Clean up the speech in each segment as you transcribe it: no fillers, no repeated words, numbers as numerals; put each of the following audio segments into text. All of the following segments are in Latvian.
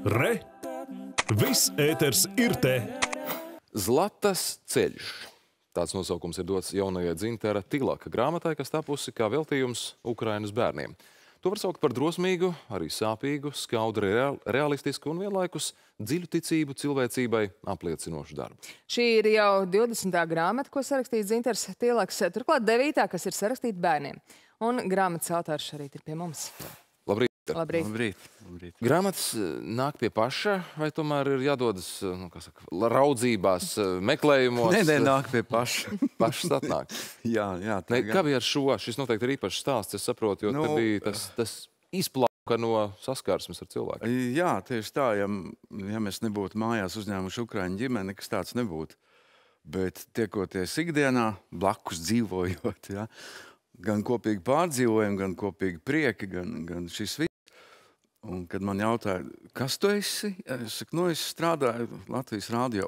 Re! Viss ēters ir te! Zlatas ceļš. Tāds nosaukums ir dots jaunajai Dzintara Tilaka grāmatai, kas tapusi kā veltījums Ukrainas bērniem. To var saukt par drosmīgu, arī sāpīgu, skaudri realistisku un vienlaikus dziļu ticību cilvēcībai apliecinošu darbu. Šī ir jau 20. grāmata, ko sarakstījis Dzintars Tilaks, turklāt 9. kas ir sarakstīta bērniem. Un grāmatas autors šorīt ir pie mums. Labrīt! Labrīt! Labrīt. Grāmatas nāk pie paša, vai tomēr ir jādodas, raudzībās, meklējumos? Nē, nāk pie paša. Pašas atnāk. Jā. Kā bija ar šo? Šis noteikti ir īpašs stāsts, es saprotu, jo te bija tas izplauka no saskarsmes ar cilvēku. Jā, tieši tā, ja mēs nebūtu mājās uzņēmuši ukraiņu ģimeni, nekas tāds nebūtu. Bet tiekoties ikdienā, blakus dzīvojot, ja, gan kopīgi pārdzīvojumi, gan kopīgi prieki, gan šis viss. Un, kad man jautāja, kas tu esi? Es saku, es strādāju Latvijas rādio.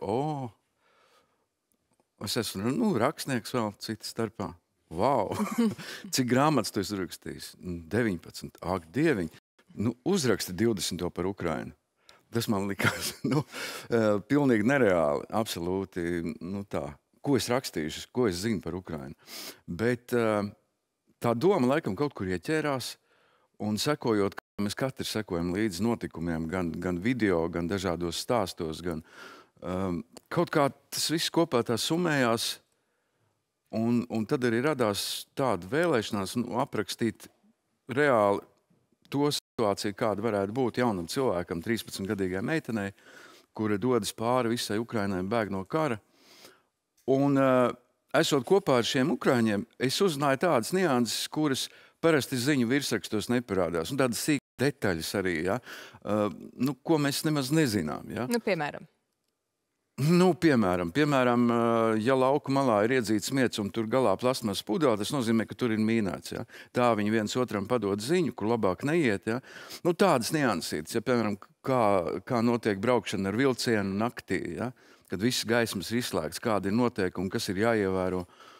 Es esmu, rakstnieks vēl citas starpā. Vau! Cik grāmatas tu esi rakstījis? 19. Ak, dieviņ! Uzraksti 20. par Ukrainu. Tas man likās, pilnīgi nereāli, absolūti, tā. Ko es rakstīšu, ko es zinu par Ukrainu. Bet tā doma laikam kaut kur ieķērās, un sekojot, mēs katrs sekojam līdz notikumiem, gan video, gan dažādos stāstos, gan kaut kā tas viss kopā tā summējās, un tad arī radās tāda vēlēšanās aprakstīt reāli to situāciju, kāda varētu būt jaunam cilvēkam, 13-gadīgai meitenei, kura dodas pāri visai Ukrainai, bēg no kara. Un esot kopā ar šiem ukraiņiem, es uzzināju tādas nianses, kuras parasti ziņu virsrakstos neparādās. Un tādas sīkas detaļas arī, ja? Ko mēs nemaz nezinām. Ja? Piemēram? Piemēram, ja lauku malā ir iedzīts smieds un tur galā plasmas pudele, tas nozīmē, ka tur ir mīnēts. Ja? Tā viņi viens otram padod ziņu, kur labāk neiet. Ja? Tādas niansītas, ja, piemēram, kā notiek braukšana ar vilcienu naktī, ja? Kad visas gaismas ir izslēgts, kādi ir noteikumi, kas ir jāievēro.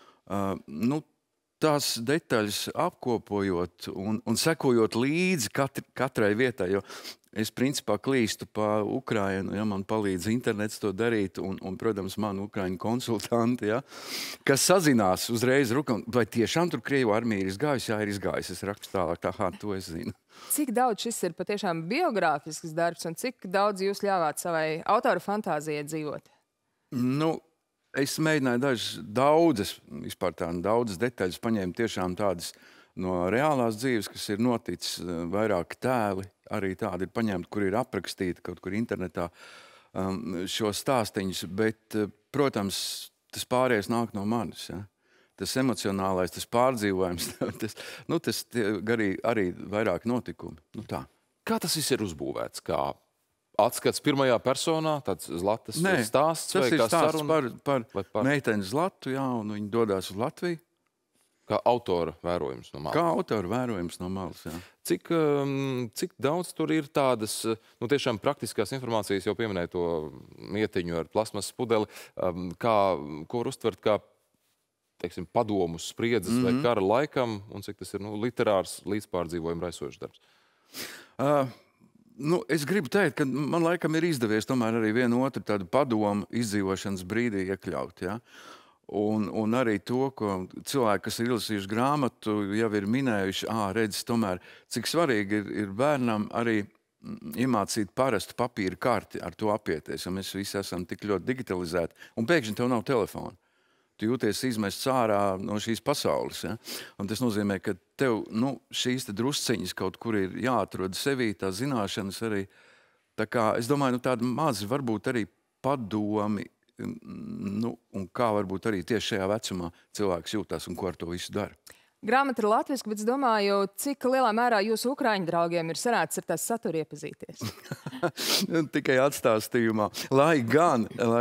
Tās detaļas apkopojot un sekojot līdzi katrai vietai, jo es principā klīstu pa Ukrainu, ja, man palīdz internets to darīt, un protams, man Ukraiņu konsultanti, ja, kas sazinās uzreiz rukam, vai tiešām tur Krievu armija ir izgājusi? Jā, ir izgājusi, es rakstu tālāk, to es zinu. Cik daudz šis ir patiešām biogrāfisks darbs, un cik daudz jūs ļāvāt savai autora fantāzijai dzīvot? Es mēģināju daudzas detaļas paņēmu tiešām tādas no reālās dzīves, kas ir noticis, vairāk tēli, arī tādi ir paņemti, kur ir aprakstīti kaut kur internetā šo stāstiņus, bet, protams, tas pārējais nāk no manis, ja? Tas emocionālais, tas pārdzīvojums, tas arī vairāk notikumi. Tā. Kā tas viss ir uzbūvēts? Kā atskats pirmajā personā, tāds Zlatas stāsts? Tas ir stāsts par meiteni Zlatu, jā, un viņi dodās uz Latviju. Kā autora vērojums no malas? Kā autora vērojums no malas, jā. Cik daudz tur ir tādas, tiešām praktiskās informācijas, jau pieminēja to mietiņu ar plasmas pudeli, ko var uztvert kā, teiksim, padomus spriedzes vai kara laikam, un cik tas ir literārs līdzpārdzīvojuma raisošs darbs? Es gribu teikt, ka man laikam ir izdevies tomēr arī vienu otru tādu padomu izdzīvošanas brīdī iekļaut, ja? Un arī to, ko cilvēki, kas ir izlasījuši grāmatu, jau ir minējuši, redz, tomēr, cik svarīgi ir bērnam arī iemācīt parastu papīra karti, ar to apieties, jo mēs visi esam tik ļoti digitalizēti, un pēkšņi tev nav telefona. Tu jūties izmests ārā no šīs pasaules. Ja? Un tas nozīmē, ka tev šīs drusciņas kaut kur ir jāatrod sevī, tā zināšanas arī. Tā kā, es domāju, tādi mazi varbūt arī padomi, un kā varbūt arī tieši šajā vecumā cilvēks jūtās un ko ar to visu dara. Grāmata ir latviski, bet es domāju, cik lielā mērā jūsu ukraiņu draugiem ir sanācis ar tās satura iepazīties? Tikai atstāstījumā. Lai gan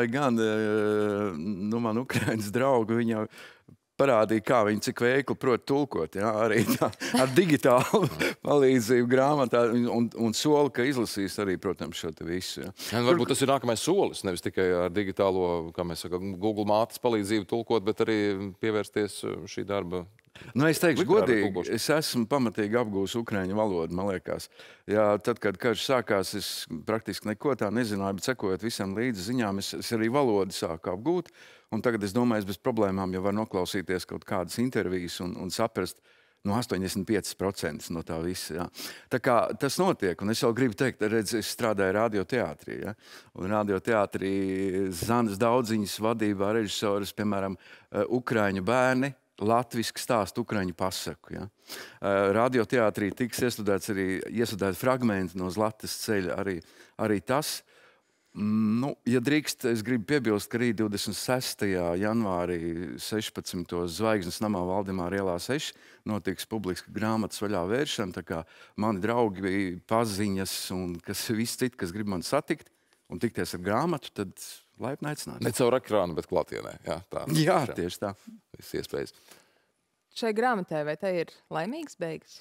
man ukraiņas draugi, viņi jau parādīja, kā viņi cik veikli prot tulkot, ja? Arī tā, ar digitālu palīdzību grāmatā, un soli, ka izlasīs arī, protams, šo te visu. Ja? Varbūt tas ir nākamais solis, nevis tikai ar digitālo, kā mēs sakām, Google mātes palīdzību tulkot, bet arī pievērsties šī darba Nu, es teikšu Literāra godīgi, tulkošana. es esmu pamatīgi apgūs ukraiņu valodu, man liekas. Jā, tad, kad karš sākās, es praktiski neko tā nezināju, bet sekojot visam līdzi ziņām, es arī valodu sāku apgūt. Un tagad es domāju, es bez problēmām jau varu noklausīties kaut kādas intervijas un saprast, 85% no tā visa. Jā. Tā kā tas notiek, un es jau gribu teikt, redz, es strādāju radioteātrī. Ja? Un radioteātrī Zanas Daudziņas vadībā režisoras, piemēram, Ukraiņu bērni, latviski stāstu ukraiņu pasaku. Ja? Radioteātrī tiks iestudēti fragmenti no Zlatas ceļa, arī tas. Nu, ja drīkst, es gribu piebilst, ka arī 26. janvārī 16. Zvaigznes namā Valdemāra ielā 6 notiks publiska grāmatas vaļā vēršana, tā kā mani draugi, paziņas un viss citi, kas grib mani satikt un tikties ar grāmatu, tad laipni aicināti. Ne caur ekrānu, bet klātienē. Jā, tieši tā. Viss iespējas. Šai grāmatai vai te ir laimīgs beigas?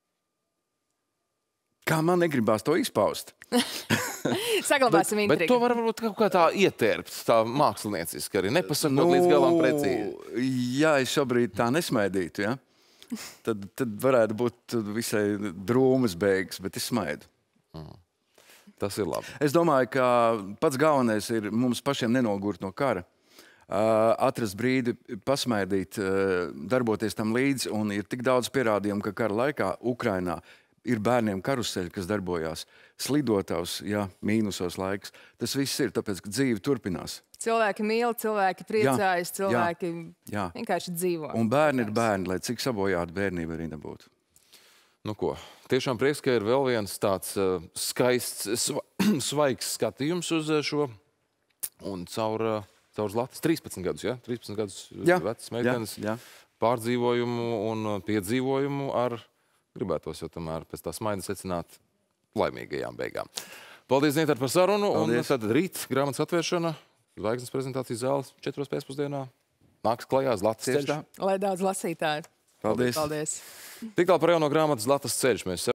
Kā man negribās to izpaust? Saglabāsim Bet intrigu. to var varbūt kaut kā tā ietērpt, tā mākslinieciski arī, nepasakot līdz galam precīzi. Ja es šobrīd tā nesmaidītu, ja? tad varētu būt visai drūmas beigas, bet es smaidu. Tas ir labi. Es domāju, ka pats galvenais ir mums pašiem nenogurt no kara. Atrast brīdi, pasmaidīt, darboties tam līdzi, un ir tik daudz pierādījumu, ka kara laikā Ukrainā ir bērniem karuseļi, kas darbojās, slidotavs, jā, mīnusos laiks. Tas viss ir, tāpēc, ka dzīve turpinās. Cilvēki mīl, cilvēki priecājas, cilvēki jā. vienkārši dzīvo. Un bērni ir bērni, lai cik sabojāta bērnība arī nebūtu. Nu ko, tiešām prieks, ka ir vēl viens tāds skaists, svaigs skatījums uz šo. Un caur Zlatas 13 gadus, ja? 13 gadus vecas meitenes pārdzīvojumu un piedzīvojumu ar, gribētos jau tomēr pēc tā smaida secināt, laimīgajām beigām. Paldies, Zintar, par sarunu. Paldies. Un tad rīt grāmatas atvēršana, Zvaigznes prezentācijas zāles 4. pēcpusdienā. Nāks klajā Zlatas ceļš. Lai daudz lasītāju. Paldies. Paldies. Tik tālu par jauno grāmatu Zlatas ceļš. Mēs